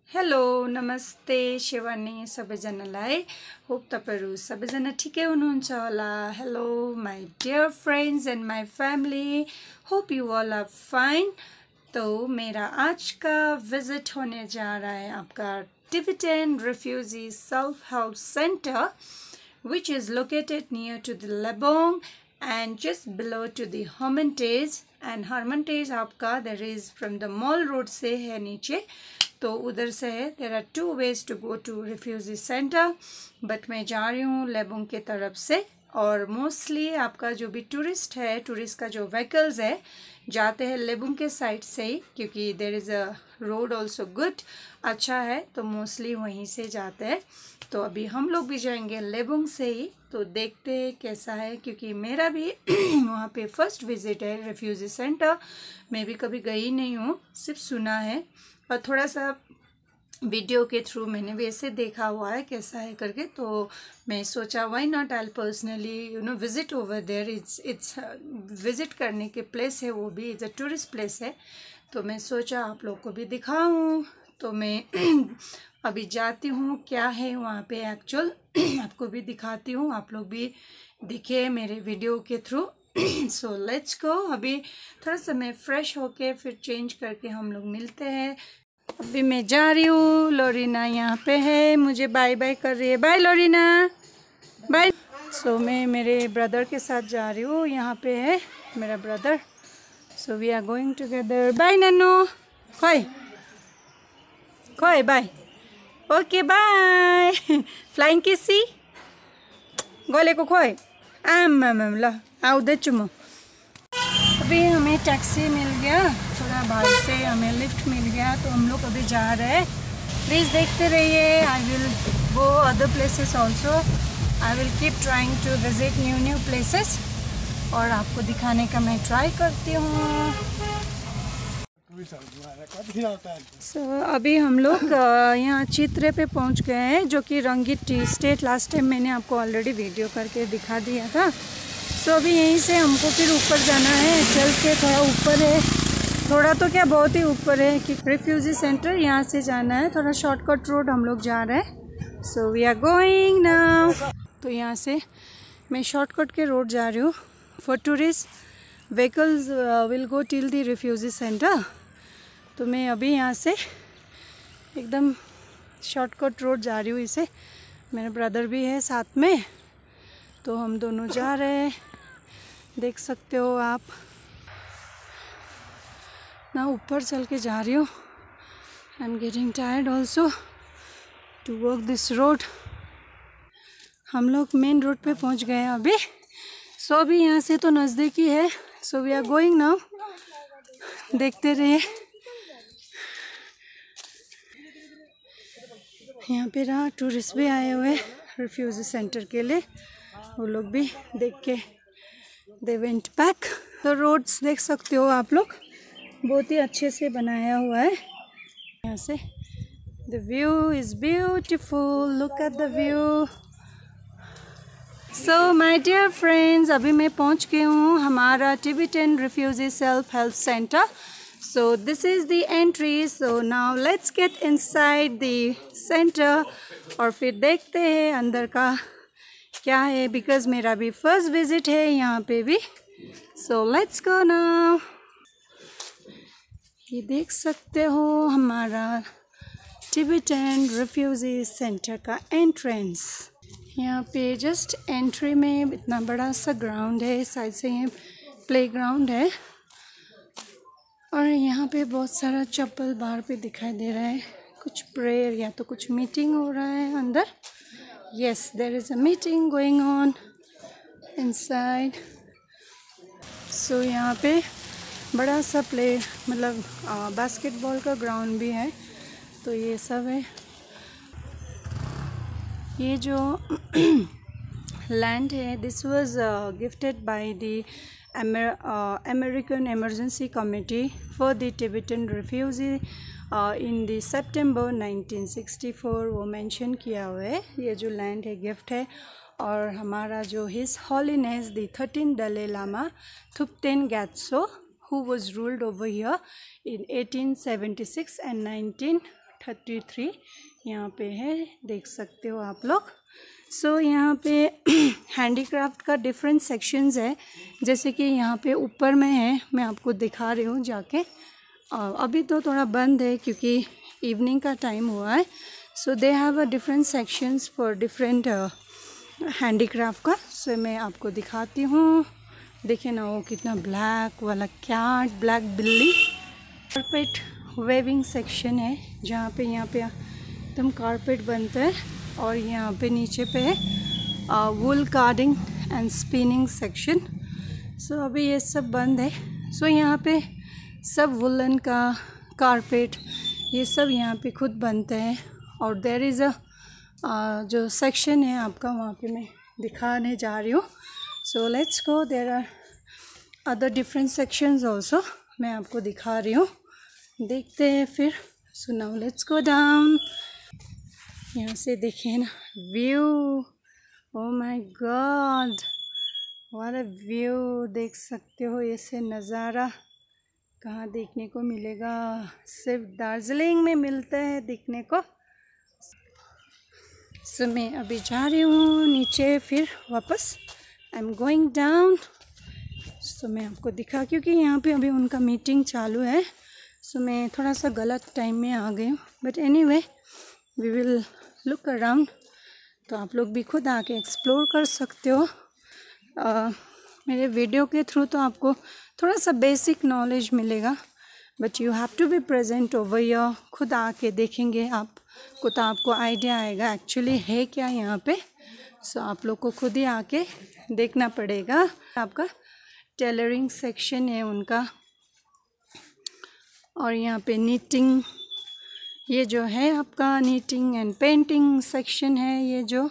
Hello नमस्ते शिवानी सबैजनालाई hope तपाईहरु सबैजना ठिकै हुनुहुन्छ होला। Hello my dear friends and my family, hope you all are fine. तो मेरा आज का विजिट होने जा रहा है आपका Tibetan refugee self help centre which is located near to the Lebong and just below to the Hermitage। and Hermitage आपका there is from the mall road से है नीचे, तो उधर से है। there are two ways to go to refugee center, but मैं जा रही हूँ लेबोंग के तरफ से। और मोस्टली आपका जो भी टूरिस्ट है, टूरिस्ट का जो व्हीकल्स है जाते हैं लेबोंग के साइड से ही, क्योंकि there is a road also good, अच्छा है, तो मोस्टली वहीं से जाते हैं। तो अभी हम लोग भी जाएंगे लेबोंग से ही, तो देखते हैं कैसा है, क्योंकि मेरा भी वहाँ पे फर्स्ट विजिट है रिफ्यूजी सेंटर। मैं भी कभी गई नहीं हूँ, सिर्फ सुना है और थोड़ा सा वीडियो के थ्रू मैंने भी ऐसे देखा हुआ है कैसा है करके। तो मैं सोचा why not I personally visit over there. It's visit करने के प्लेस है, वो भी इट्स अ टूरिस्ट प्लेस है, तो मैं सोचा आप लोग को भी दिखाऊं। तो मैं अभी जाती हूँ, क्या है वहाँ पे एक्चुअल आपको भी दिखाती हूँ, आप लोग भी दिखे मेरे वीडियो के थ्रू। सो लेट्स गो। अभी थोड़ा सा मैं फ्रेश होके फिर चेंज करके हम लोग मिलते हैं। अभी मैं जा रही हूँ, लोरीना यहाँ पे है, मुझे बाय बाय कर रही है। Bye लोरीना, bye. सो मैं मेरे ब्रदर के साथ जा रही हूँ, यहाँ पे है मेरा brother. So we are going together. Bye Nannu, खोय खोय, बाय। Okay bye. फ्लाइङ किसी गलेको खोय आम ल आउँदैछु म। अभी हमें टैक्सी मिल गया, थोड़ा भाई से हमें लिफ्ट मिल गया, तो हम लोग अभी जा रहे हैं। प्लीज़ देखते रहिए। I will go other places also. I will keep trying to visit new places और आपको दिखाने का मैं ट्राई करती हूँ। अभी हम लोग यहाँ चित्रे पे पहुँच गए हैं, जो कि रंगीत टी स्टेट। लास्ट टाइम मैंने आपको ऑलरेडी वीडियो करके दिखा दिया था। तो अभी यहीं से हमको फिर ऊपर जाना है, चल के थोड़ा ऊपर है, थोड़ा तो क्या बहुत ही ऊपर है कि रिफ्यूजी सेंटर, यहाँ से जाना है। थोड़ा शॉर्टकट रोड हम लोग जा रहे हैं। So we are going now. तो यहाँ से मैं शॉर्टकट के रोड जा रही हूँ। For tourist vehicles will go till the refugee centre. तो मैं अभी यहाँ से एकदम शॉर्टकट रोड जा रही हूँ इसे। मेरा ब्रदर भी है साथ में, तो हम दोनों जा रहे हैं, देख सकते हो आप। ना ऊपर चल के जा रही हूँ। I am getting tired also to walk this road. हम लोग मेन रोड पे पहुँच गए हैं अभी। सो अभी यहाँ से तो नज़दीक ही है। So we are going now, देखते रहिए। यहाँ पे रहा टूरिस्ट भी आए हुए रिफ्यूजी सेंटर के लिए, वो लोग भी देख के दे वेंट बैक। तो रोड्स देख सकते हो आप लोग, बहुत ही अच्छे से बनाया हुआ है। यहाँ से the view is beautiful, look at the view. So my dear friends, अभी मैं पहुँच गई हूँ हमारा Tibetan refugee self help centre. So this is the entry. So now let's get inside the center और फिर देखते हैं अंदर का क्या है, बिकॉज मेरा भी फर्स्ट विजिट है यहाँ पे भी। So let's go now। ये देख सकते हो हमारा टिबेटन रिफ्यूजी सेंटर का एंट्रेंस। यहाँ पे जस्ट एंट्री में इतना बड़ा सा ग्राउंड है, साइड से ये प्ले ग्राउंड है, और यहाँ पे बहुत सारा चप्पल बाहर पे दिखाई दे रहा है। कुछ प्रेयर या तो कुछ मीटिंग हो रहा है अंदर। Yes, there is a meeting going on inside. So यहाँ पे बड़ा सा प्ले मतलब बास्केटबॉल का ग्राउंड भी है, तो ये सब है। ये जो लैंड है, this was gifted by the American Emergency Committee for the Tibetan Refugee in the September 1964। वो मेंशन किया हुआ है। ये जो लैंड है गिफ्ट है। और हमारा जो his holiness the 13th Dalai Lama Thupten Gyatso, who was ruled over here in 1876 and 19 33 यहाँ पे है, देख सकते हो आप लोग। सो यहाँ पे हैंडीक्राफ्ट का डिफरेंट सेक्शंस है, जैसे कि यहाँ पे ऊपर में है, मैं आपको दिखा रही हूँ जाके। अभी तो थोड़ा बंद है क्योंकि इवनिंग का टाइम हुआ है। So they have a different sections for different handicraft का। सो मैं आपको दिखाती हूँ। देखिए ना वो कितना ब्लैक वाला कैट, ब्लैक बिल्ली। कारपेट वेविंग सेक्शन है जहाँ पे यहाँ पे एकदम कारपेट बनता है, और यहाँ पे नीचे पे है wool carding and spinning section. So अभी ये सब बंद है। सो यहाँ पे सब वुलन का कारपेट ये सब यहाँ पे खुद बनते हैं। और देयर इज़ अ जो सेक्शन है आपका, वहाँ पे मैं दिखाने जा रही हूँ। So let's go, there are other different sections also, मैं आपको दिखा रही हूँ, देखते हैं फिर। So now let's go down. यहाँ से देखिए ना view, oh my god what a view, देख सकते हो। ऐसे नज़ारा कहाँ देखने को मिलेगा, सिर्फ दार्जिलिंग में मिलता है देखने को। सो मैं अभी जा रही हूँ नीचे, फिर वापस I am going down. So मैं आपको दिखा, क्योंकि यहाँ पे अभी उनका मीटिंग चालू है। सो मैं थोड़ा सा गलत टाइम में आ गई हूँ, but anyway we will look around. तो आप लोग भी खुद आके एक्सप्लोर कर सकते हो। मेरे वीडियो के थ्रू तो आपको थोड़ा सा बेसिक नॉलेज मिलेगा, but you have to be present over here. खुद आके देखेंगे आपको तो आपको आइडिया आएगा एक्चुअली है क्या यहाँ पे। सो आप लोग को खुद ही आके देखना पड़ेगा। आपका टेलरिंग सेक्शन है उनका, और यहाँ पे नीटिंग, ये जो है आपका नीटिंग एंड पेंटिंग सेक्शन है। ये जो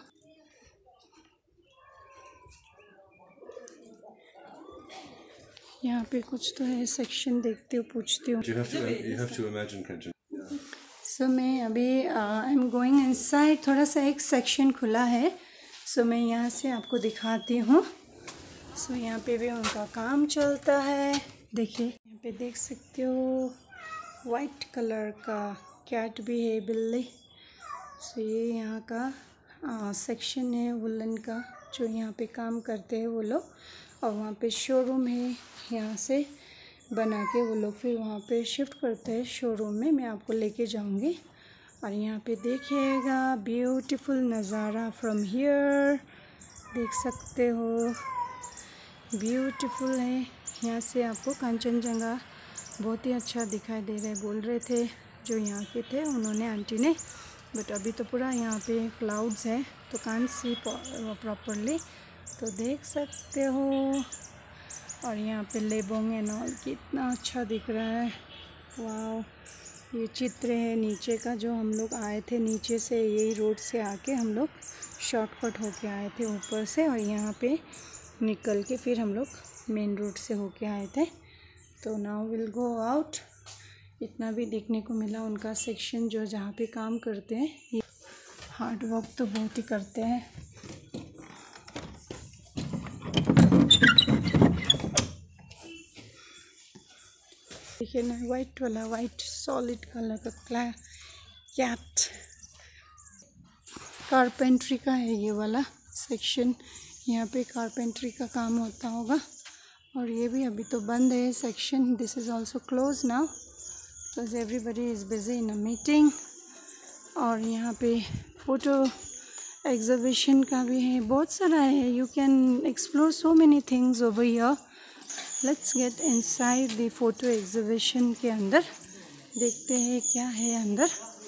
यहाँ पे कुछ तो है सेक्शन, देखती हूँ, पूछती हूँ। सो मैं अभी आई एम गोइंग इनसाइड, थोड़ा सा एक सेक्शन खुला है। सो मैं यहाँ से आपको दिखाती हूँ। सो यहाँ पे भी उनका काम चलता है। देखिए यहाँ पे देख सकते हो वाइट कलर का कैट भी है, बिल्ली। सो ये यहाँ का सेक्शन है वुलन का, जो यहाँ पे काम करते हैं वो लोग। और वहाँ पे शोरूम है, यहाँ से बना के वो लोग फिर वहाँ पे शिफ्ट करते हैं शोरूम में। मैं आपको लेके जाऊँगी। और यहाँ पे देखिएगा ब्यूटीफुल नज़ारा फ्रॉम हियर, देख सकते हो ब्यूटीफुल है। यहाँ से आपको कंचनजंगा बहुत ही अच्छा दिखाई दे रहा है, बोल रहे थे जो यहाँ के थे उन्होंने, आंटी ने। बट अभी तो पूरा यहाँ पे क्लाउड्स है तो कांट सी प्रॉपरली, तो देख सकते हो। और यहाँ पे लेबोंग एंड ऑल कितना अच्छा दिख रहा है, वाव। ये चित्र है नीचे का, जो हम लोग आए थे नीचे से, यही रोड से आके हम लोग शॉर्टकट होके आए थे ऊपर से, और यहाँ पे निकल के फिर हम लोग मेन रोड से होके आए थे। तो नाउ विल गो आउट। इतना भी देखने को मिला उनका सेक्शन, जो जहाँ पे काम करते हैं। ये हार्ड वर्क तो बहुत ही करते हैं। देखिए ना वाइट वाला, वाइट सॉलिड कलर का कैट, कारपेंट्री का है ये वाला सेक्शन। यहाँ पे कारपेंट्री का काम होता होगा। और ये भी अभी तो बंद है section, this is also close now because everybody is busy in a meeting. और यहाँ पे फ़ोटो एग्जीबिशन का भी है, बहुत सारा है। You can explore so many things over here. Let's get inside the photo exhibition के अंदर, देखते हैं क्या है अंदर।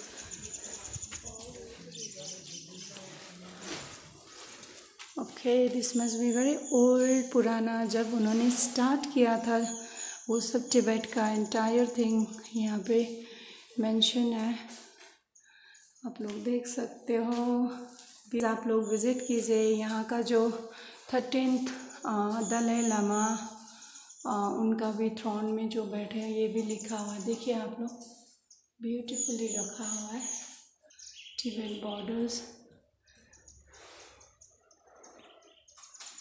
Okay, this must be very old, पुराना, जब उन्होंने स्टार्ट किया था वो सब टिबेट का एंटायर थिंग यहाँ पे मेंशन है, आप लोग देख सकते हो। प्लीज़ आप लोग विज़िट कीजिए। यहाँ का जो 13th दलाई लामा, उनका भी थ्रोन में जो बैठे हैं, ये भी लिखा हुआ है, देखिए आप लोग, ब्यूटीफुली रखा हुआ है। टिबेट बॉर्डर्स,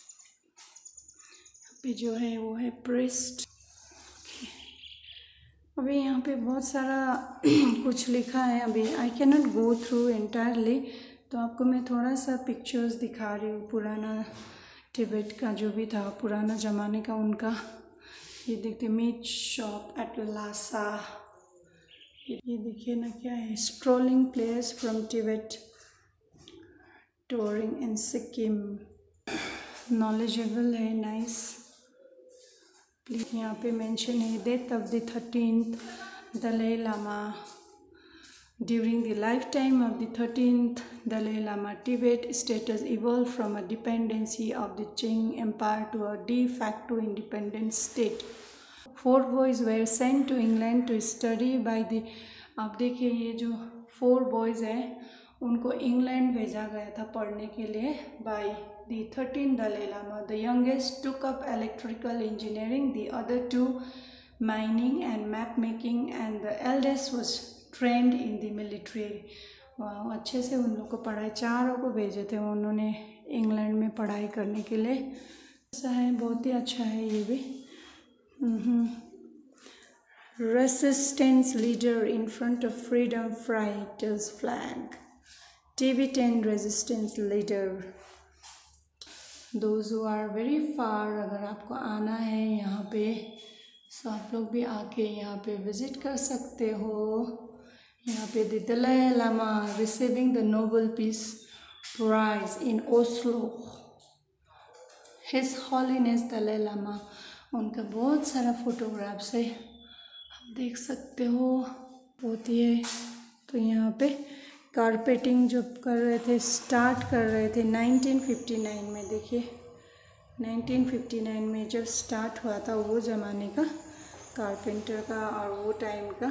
पे जो है वो है प्रिस्ट। अभी यहाँ पे बहुत सारा कुछ लिखा है, अभी I can not go through entirely, तो आपको मैं थोड़ा सा पिक्चर्स दिखा रही हूँ पुराना तिब्बत का जो भी था पुराना ज़माने का उनका। ये देखते मीट शॉप एट लासा, ये देखिए ना क्या है, strolling place from Tibet touring in Sikkim, knowledgeable है, नाइस। प्लीज यहाँ पे मेंशन है death of the 13th Dalai Lama, during the life time of the 13th Dalai Lama Tibet status evolved from a dependency of the Qing Empire to a de facto independent state. 4 boys were sent to England to study by the, आप देखिए ये जो 4 boys हैं उनको England भेजा गया था पढ़ने के लिए by the 13th Dalai Lama. The youngest took up electrical engineering, the other 2 mining and map making and the eldest was trained in the military. अच्छे से उन लोग को पढ़ाई, 4 को भेजे थे उन्होंने इंग्लैंड में पढ़ाई करने के लिए। ऐसा है, बहुत ही अच्छा है ये भी। Resistance leader in front of freedom fighters flag, Tibetan resistance leader, those who are very far, अगर आपको आना है यहाँ पे तो आप लोग भी आके यहाँ पे विज़िट कर सकते हो। यहाँ पे the Dalai Lama receiving the Nobel peace prize in Oslo, his holiness Dalai Lama, उनका बहुत सारा फोटोग्राफ्स है, आप देख सकते हो, होती है। तो यहाँ पे कारपेटिंग जो कर रहे थे, स्टार्ट कर रहे थे 1959 में, देखिए 1959 में जब स्टार्ट हुआ था वो ज़माने का कारपेंटर का और वो टाइम का।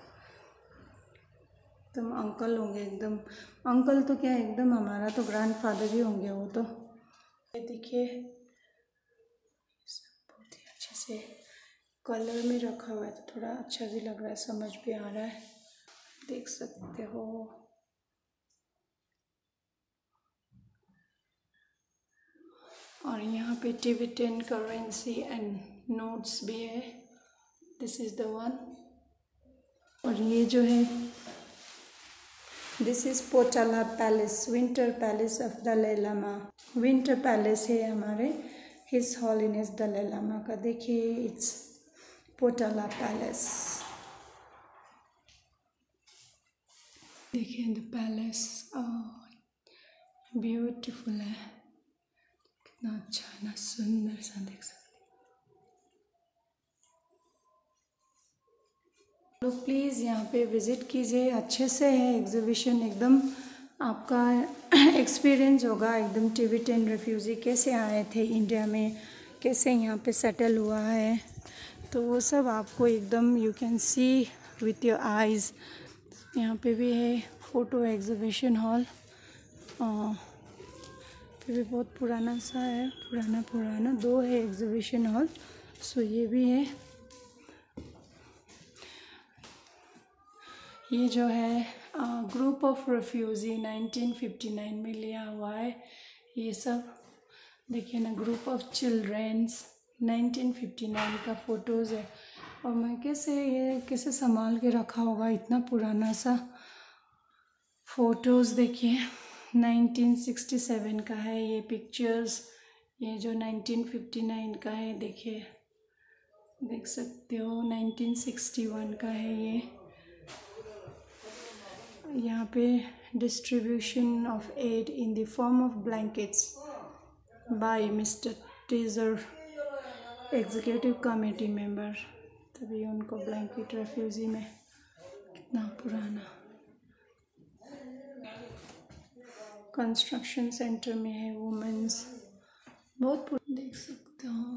तुम अंकल होंगे एकदम, अंकल तो क्या एकदम हमारा तो ग्रैंडफादर ही होंगे वो तो। ये देखिए बहुत ही अच्छे से कलर में रखा हुआ है तो थोड़ा अच्छा भी लग रहा है, समझ भी आ रहा है, देख सकते हो। और यहाँ पे टिबेटन करेंसी एंड नोट्स भी है, दिस इज़ द वन। और ये जो है this is Potala palace, winter palace of Dalai Lama, winter palace है हमारे हिज हॉलीनेस दलाई लामा का। देखिए इट्स पोटाला पैलेस, देखिए द पैलेस, ब्यूटीफुल है, कितना अच्छा है ना, सुंदर सा, देख सकते लोग। प्लीज़ यहाँ पे विज़िट कीजिए, अच्छे से है एग्जीबिशन, एकदम आपका एक्सपीरियंस होगा एकदम। टिबेटन रेफ्यूजी कैसे आए थे इंडिया में, कैसे यहाँ पे सेटल हुआ है, तो वो सब आपको एकदम you can see with your eyes. यहाँ पे भी है फ़ोटो एग्जीबिशन हॉल, ये भी बहुत पुराना सा है, पुराना 2 है एग्जीबिशन हॉल, सो ये भी है। ये जो है ग्रुप ऑफ रेफ्यूजी 1959 में लिया हुआ है ये सब, देखिए ना, ग्रुप ऑफ चिल्ड्रेंस 1959 का फ़ोटोज़ है। और मैं कैसे संभाल के रखा होगा इतना पुराना सा फ़ोटोज़। देखिए 1967 का है ये पिक्चर्स, ये जो 1959 का है, देखिए देख सकते हो 1961 का है ये। यहाँ पे distribution of aid in the form of blankets by mister टीजर, एग्जीक्यूटिव कमेटी मेंबर, तभी उनको ब्लैंकेट रेफ्यूजी में, कितना पुराना। कंस्ट्रक्शन सेंटर में है वुमेंस, बहुत देख सकते हो।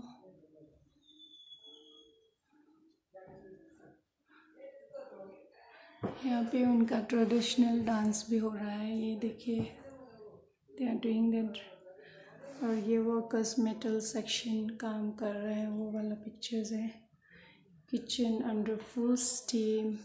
यहाँ पे उनका ट्रेडिशनल डांस भी हो रहा है, ये देखिए दे आर डूइंग दैट। और ये वर्कर्स मेटल सेक्शन काम कर रहे हैं, वो वाला पिक्चर्स है। किचन अंडर फुल स्टीम,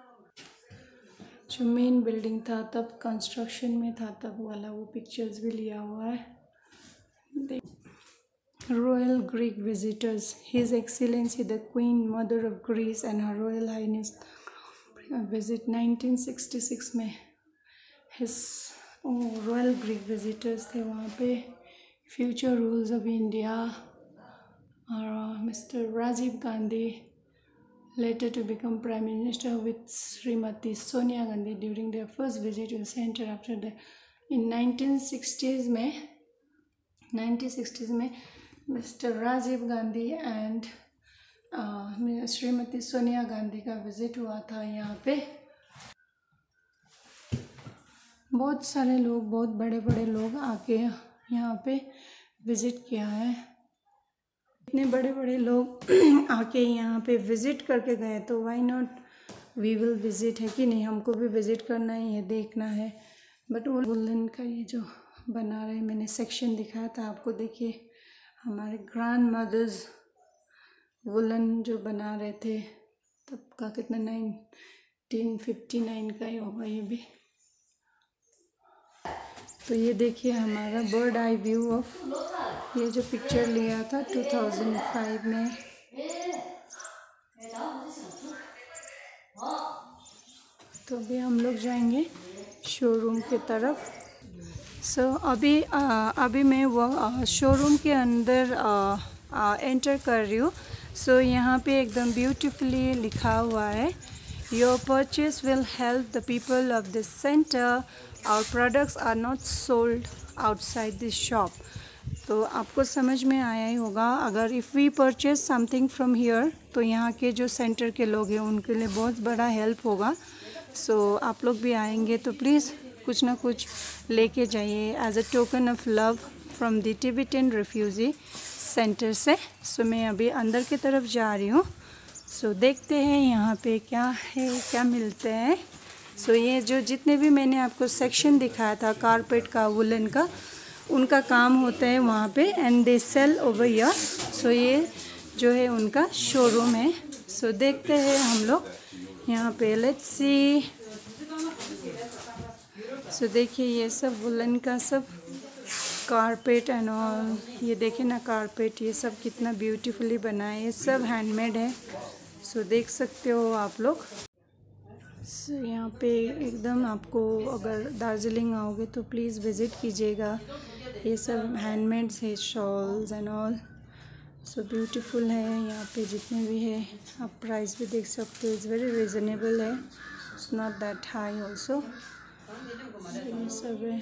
जो मेन बिल्डिंग था तब कंस्ट्रक्शन में था तब वाला वो पिक्चर्स भी लिया हुआ है। Royal Greek visitors. His Excellency the Queen Mother of Greece and Her Royal Highness visit 1966 में his Royal Greek visitors थे वहाँ पे. Future rules of India और Mr. Rajiv Gandhi later to become Prime Minister with Srimati Sonia Gandhi during their first visit to the center after the in 1960s में Mr. Rajiv Gandhi and Shrimati Sonia Gandhi का visit हुआ था यहाँ पे. बहुत सारे लोग, बहुत बड़े बड़े लोग आके यहाँ पे विज़िट किया है. इतने बड़े बड़े लोग आके यहाँ पे विज़िट करके गए तो why not we will visit, है कि नहीं. हमको भी विज़िट करना है, ये देखना है. बट वो वुलन का ये जो बना रहे, मैंने सेक्शन दिखाया था आपको. देखिए हमारे ग्रैंड मदर्स वुलन जो बना रहे थे तब का, कितना 1959 का ही होगा ये भी. तो ये देखिए हमारा बर्ड आई व्यू ऑफ ये जो पिक्चर लिया था 2005 में. तो अभी हम लोग जाएंगे शोरूम की तरफ. सो अभी मैं वो शोरूम के अंदर एंटर कर रही हूँ. सो यहाँ पे एकदम ब्यूटीफुली लिखा हुआ है, your purchase will help the people of this centre, our products are not sold outside this shop. तो आपको समझ में आया ही होगा, अगर if we purchase something from here तो यहाँ के जो सेंटर के लोग हैं उनके लिए बहुत बड़ा हेल्प होगा. सो आप लोग भी आएंगे तो प्लीज़ कुछ ना कुछ लेके जाइए as a token of love from the Tibetan refugee centre से. सो मैं अभी अंदर की तरफ जा रही हूँ. सो देखते हैं यहाँ पे क्या है, क्या मिलते हैं. सो ये जो जितने भी मैंने आपको सेक्शन दिखाया था कारपेट का, वुलन का, उनका काम होता है वहाँ पे and they sell over here. So ये जो है उनका शोरूम है. सो देखते हैं हम लोग यहाँ पे, लेट्स सी. सो देखिए ये सब वुलन का सब कारपेट एंड ऑल. ये देखिए ना कारपेट, ये सब कितना ब्यूटीफुली बना है, ये सब हैंडमेड है. सो देख सकते हो आप लोग. सो यहाँ पे एकदम आपको अगर दार्जिलिंग आओगे तो प्लीज़ विज़िट कीजिएगा. ये सब हैंडमेड है, shawls and all. So beautiful है यहाँ पे जितने भी है. आप प्राइस भी देख सकते हो, इट्स वेरी रिजनेबल है, it's not that high also. ये सब है.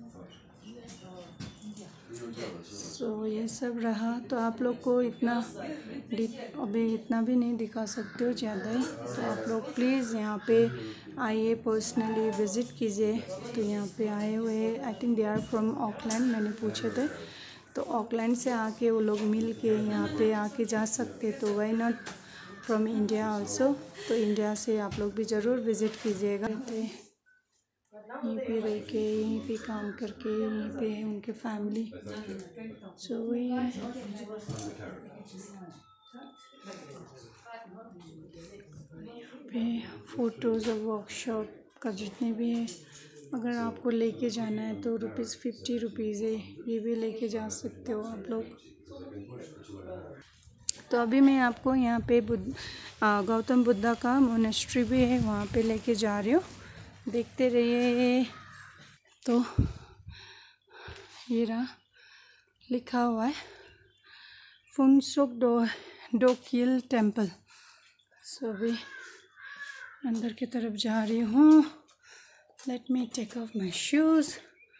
सो ये सब रहा. तो आप लोग को इतना अभी इतना भी नहीं दिखा सकते हो ज़्यादा ही. तो आप लोग प्लीज़ यहाँ पे आइए, पर्सनली विज़िट कीजिए. तो यहाँ पे आए हुए, I think they are from Auckland, मैंने पूछे थे. तो ऑकलैंड से आके वो लोग मिल के यहाँ पे आके जा सकते. तो why not from India also. तो इंडिया से आप लोग भी ज़रूर विज़िट कीजिएगा. यहीं पे रह के, यहीं पे काम करके, यहीं पे है उनके फैमिली. सो वही है. यहाँ पे फ़ोटोज़ और वर्कशॉप का जितने भी है, अगर आपको लेके जाना है तो ₹50 है, ये भी लेके जा सकते हो आप लोग. तो अभी मैं आपको यहाँ पे गौतम बुद्धा का मोनेस्ट्री भी है, वहाँ पे लेके जा रही हूँ. देखते रहिए. तो ये रहा, लिखा हुआ है फुनसुक डोकियल टेम्पल. सो अभी अंदर की तरफ जा रही हूँ. Let me take off my shoes.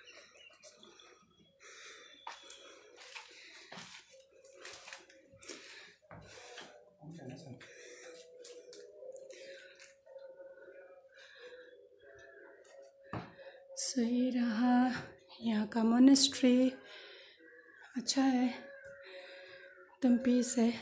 सही रहा यहाँ का मोनेस्ट्री, अच्छा है, एकदम पीस है.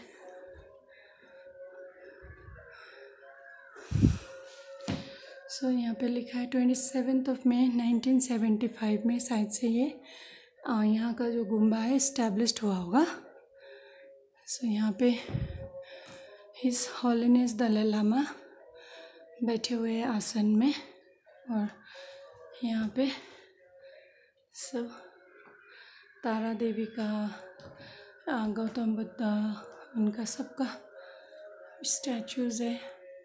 सो यहाँ पे लिखा है 27 मई 1975 में शायद से ये यहाँ का जो गुम्बा है इस्टेब्लिश्ड हुआ होगा. सो यहाँ पे हिज हॉलीनेस दलाई लामा बैठे हुए हैं आसन में. और यहाँ पे सब तारा देवी का गौतम बुद्ध उनका सबका स्टैचूज़ है,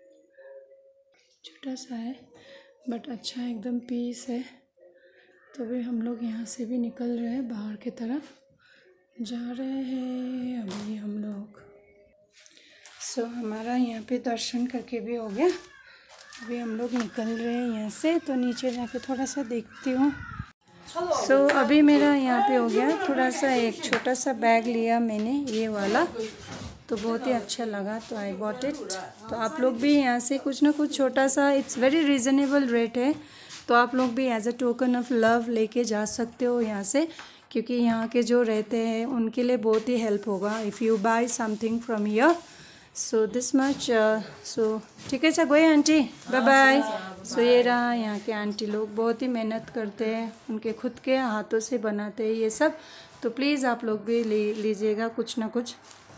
छोटा सा है बट अच्छा है, एकदम पीस है। तो अभी हम लोग यहाँ से भी निकल रहे हैं, बाहर की तरफ जा रहे हैं अभी हम लोग। सो हमारा यहाँ पे दर्शन करके भी हो गया, अभी हम लोग निकल रहे हैं यहाँ से। तो नीचे जाके थोड़ा सा देखती हूँ। सो अभी मेरा यहाँ पे हो गया, थोड़ा सा एक छोटा सा बैग लिया मैंने, ये वाला, तो बहुत ही अच्छा लगा, तो आई बॉट इट। तो आप लोग भी यहाँ से कुछ ना कुछ छोटा सा, इट्स वेरी रीज़नेबल रेट है, तो आप लोग भी as a token of love लेके जा सकते हो यहाँ से, क्योंकि यहाँ के जो रहते हैं उनके लिए बहुत ही हेल्प होगा if you buy something from here. So this much. So ठीक है, अच्छा गए आंटी, बाय बाय। सो ये रहा, यहाँ के आंटी लोग बहुत ही मेहनत करते हैं, उनके खुद के हाथों से बनाते हैं ये सब, तो प्लीज़ आप लोग भी ले लीजिएगा कुछ ना कुछ।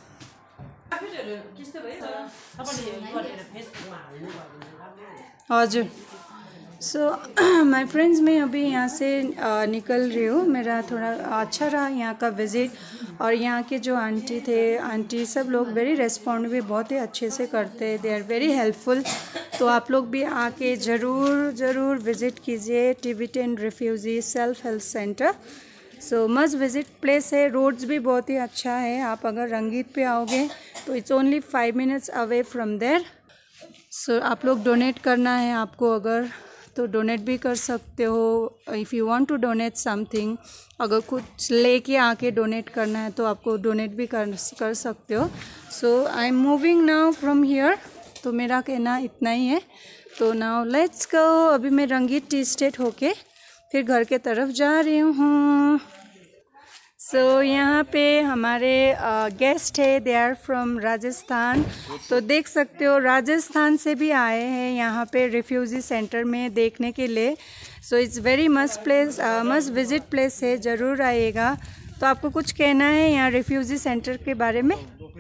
हजुर। सो माय फ्रेंड्स, मैं अभी यहाँ से निकल रही हूँ। मेरा थोड़ा अच्छा रहा यहाँ का विज़िट, और यहाँ के जो आंटी थे, आंटी सब लोग वेरी रेस्पॉन्ड भी बहुत ही अच्छे से करते हैं, दे आर वेरी हेल्पफुल। तो आप लोग भी आके ज़रूर विज़िट कीजिए Tibetan refugee self help centre. So must visit place है, रोड्स भी बहुत ही अच्छा है। आप अगर रंगीत पे आओगे तो it's only 5 minutes away from there. So आप लोग डोनेट करना है आपको अगर, तो डोनेट भी कर सकते हो। If you want to donate something, अगर कुछ लेके आके डोनेट करना है तो आपको डोनेट भी कर सकते हो। So I am moving now from here, तो मेरा कहना इतना ही है। तो नाउ लेट्स गो। अभी मैं रंगीत टी स्टेट होके फिर घर के तरफ जा रही हूँ। सो यहाँ पे हमारे गेस्ट है, दे आर फ्रॉम राजस्थान। तो देख सकते हो राजस्थान से भी आए हैं यहाँ पे रिफ्यूजी सेंटर में देखने के लिए। So it's very must place, must visit place है, ज़रूर आइएगा। तो आपको कुछ कहना है यहाँ रिफ्यूजी सेंटर के बारे में,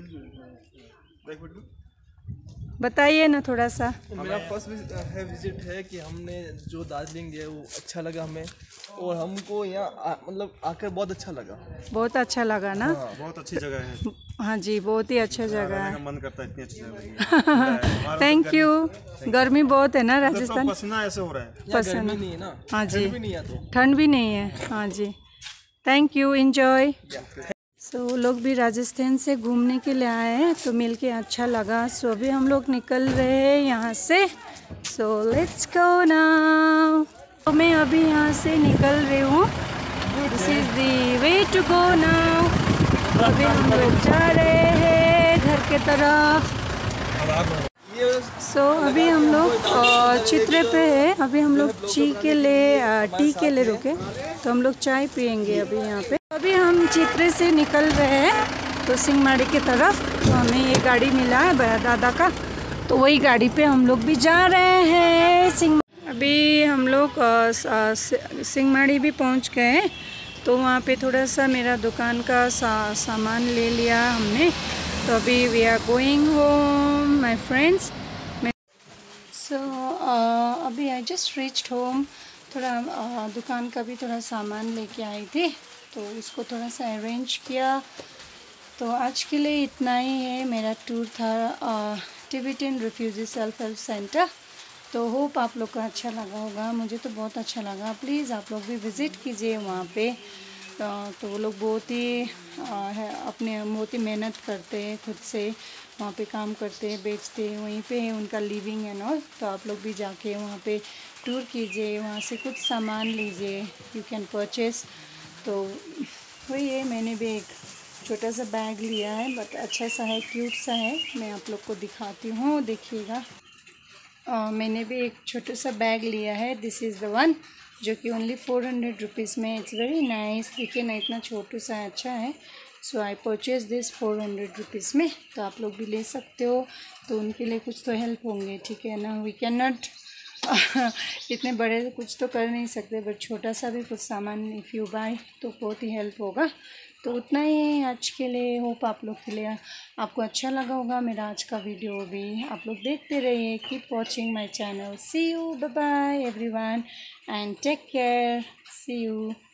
बताइए ना थोड़ा सा। मेरा फर्स्ट विजिट है कि हमने जो दार्जिलिंग गए वो अच्छा लगा हमें, और हमको यहाँ मतलब आकर बहुत अच्छा लगा। बहुत अच्छा लगा ना? हाँ, बहुत अच्छी जगह है। हाँ जी, बहुत ही अच्छा जगह है, मन करता है, इतनी अच्छी जगह। Thank you. गर्मी बहुत है ना राजस्थान, पसीना ऐसे हो रहा है, पसीना नहीं है ना? हाँ जी, तो ठंड भी नहीं है। हाँ जी, थैंक यू, एंजॉय। सो वो लोग भी राजस्थान से घूमने के लिए आए हैं, तो मिलके अच्छा लगा। सो अभी हम लोग निकल रहे हैं यहाँ से। So let's go now. तो मैं अभी यहाँ से निकल रही हूँ, this is the way to go now. अभी हम लोग जा रहे हैं घर के तरफ। सो अभी हम लोग चित्रे पे है, अभी हम लोग टी के लिए रुके, तो हम लोग चाय पियेंगे अभी यहाँ पे। अभी हम चित्रे से निकल रहे हैं तो सिंहमाड़ी की तरफ। तो हमें ये गाड़ी मिला है बड़ा दादा का, तो वही गाड़ी पे हम लोग भी जा रहे हैं। अभी हम लोग सिंहमाड़ी भी पहुँच गए, तो वहाँ पे थोड़ा सा मेरा दुकान का सामान ले लिया हमने। तो अभी we are going home my friends. So अभी आई जस्ट रीच्ड होम। थोड़ा दुकान का भी थोड़ा सामान लेके आई थी, तो इसको थोड़ा सा अरेंज किया। तो आज के लिए इतना ही है, मेरा टूर था Tibetan refugee self help centre. तो होप आप लोग को अच्छा लगा होगा, मुझे तो बहुत अच्छा लगा। प्लीज़ आप लोग भी विज़िट कीजिए वहाँ पे। तो वो लोग बहुत ही बहुत ही मेहनत करते हैं, खुद से वहाँ पे काम करते हैं, बेचते हैं, वहीं पे है उनका लिविंग एंड ऑल। तो आप लोग भी जाके वहाँ पे टूर कीजिए, वहाँ से कुछ सामान लीजिए, यू कैन परचेस। तो वही है, मैंने भी एक छोटा सा बैग लिया है, बट अच्छा सा है, क्यूट सा है। मैं आप लोग को दिखाती हूँ, देखिएगा। मैंने भी एक छोटा सा बैग लिया है, दिस इज़ द वन, जो कि ओनली 400 रुपीज़ में। इट्स वेरी नाइस, देखिए ना, इतना छोटू सा अच्छा है। So I purchase this 400 rupees में। तो आप लोग भी ले सकते हो, तो उनके लिए कुछ तो हेल्प होंगे, ठीक है ना? वी कैन नॉट इतने बड़े कुछ तो कर नहीं सकते, बट छोटा सा भी कुछ सामान इफ़ यू बाय तो बहुत ही हेल्प होगा। तो उतना ही है आज के लिए। होप आप लोग के लिए आपको अच्छा लगा होगा मेरा आज का वीडियो भी। आप लोग देखते रहिए, keep watching my channel. See you, bye bye everyone and take care, see you.